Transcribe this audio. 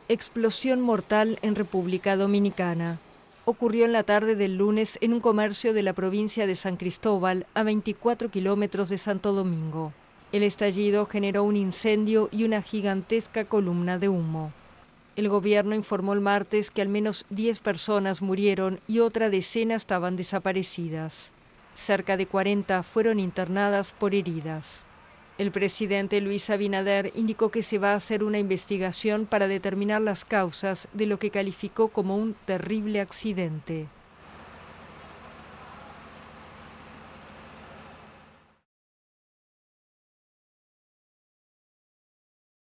Explosión mortal en República Dominicana. Ocurrió en la tarde del lunes en un comercio de la provincia de San Cristóbal, a 24 kilómetros de Santo Domingo. El estallido generó un incendio y una gigantesca columna de humo. El gobierno informó el martes que al menos 10 personas murieron y otra decena estaban desaparecidas. Cerca de 40 fueron internadas por heridas. El presidente Luis Abinader indicó que se va a hacer una investigación para determinar las causas de lo que calificó como un terrible accidente.